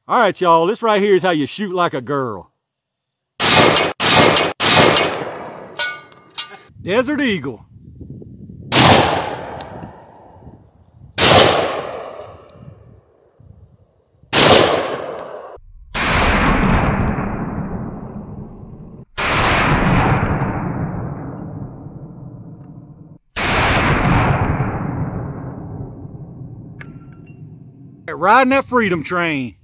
All right, y'all, this right here is how you shoot like a girl. Desert Eagle. Riding that freedom train.